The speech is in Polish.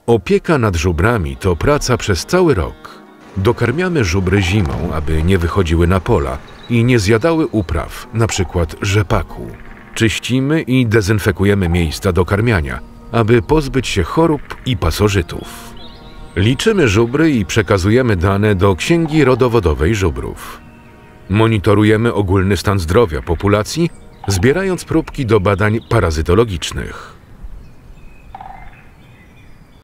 Opieka nad żubrami to praca przez cały rok. Dokarmiamy żubry zimą, aby nie wychodziły na pola i nie zjadały upraw, np. rzepaku. Czyścimy i dezynfekujemy miejsca do karmiania, aby pozbyć się chorób i pasożytów. Liczymy żubry i przekazujemy dane do księgi rodowodowej żubrów. Monitorujemy ogólny stan zdrowia populacji, zbierając próbki do badań parazytologicznych.